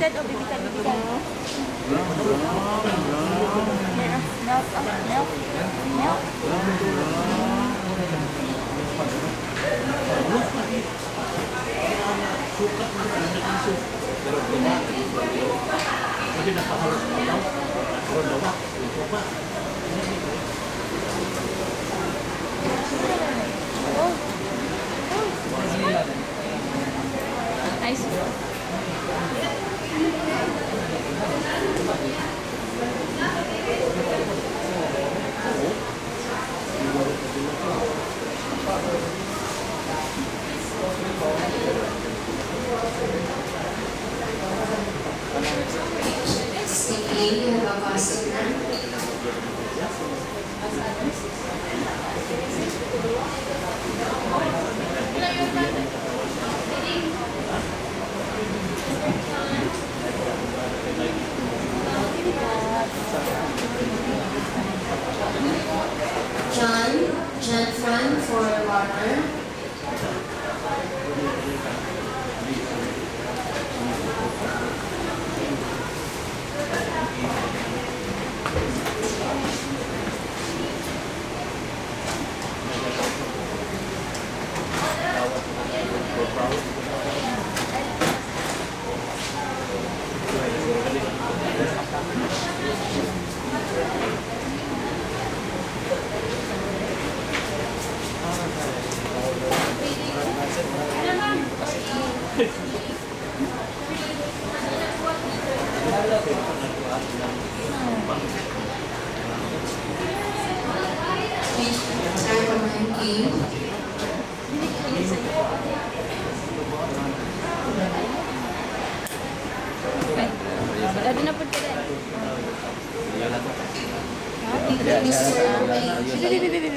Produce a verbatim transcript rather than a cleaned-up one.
Todd, oh, baby Todd, baby Todd. Milk, milk, oh, milk, milk. Kasi nakaharap na daw. Pero daw, ito pa. Oh. Nice. Sige, nakapasok na. John, John Fran for water. Start on my game. Lagi na po pala. Mister May. Bibi, bibi, bibi.